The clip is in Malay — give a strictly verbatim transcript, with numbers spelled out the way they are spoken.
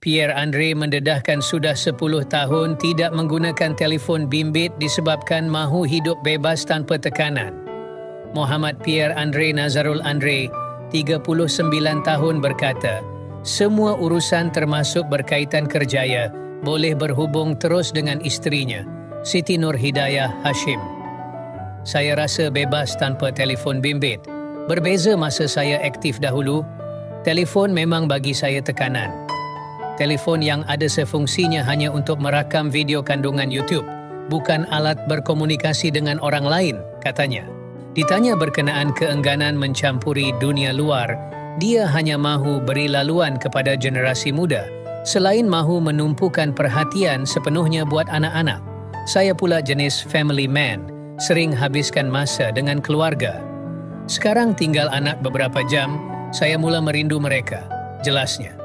Pierre Andre mendedahkan sudah sepuluh tahun tidak menggunakan telefon bimbit disebabkan mahu hidup bebas tanpa tekanan. Muhammad Pierre Andre Nazarul Andre, tiga puluh sembilan tahun berkata, semua urusan termasuk berkaitan kerjaya boleh berhubung terus dengan isterinya, Siti Nur Hidayah Hashim. Saya rasa bebas tanpa telefon bimbit. Berbeza masa saya aktif dahulu, telefon memang bagi saya tekanan. Telefon yang ada sefungsinya hanya untuk merakam video kandungan YouTube, bukan alat berkomunikasi dengan orang lain, katanya. Ditanya berkenaan keengganan mencampuri dunia luar, dia hanya mahu beri laluan kepada generasi muda, selain mahu menumpukan perhatian sepenuhnya buat anak-anak. Saya pula jenis family man, sering habiskan masa dengan keluarga. Sekarang tinggal anak beberapa jam, saya mula merindu mereka, jelasnya.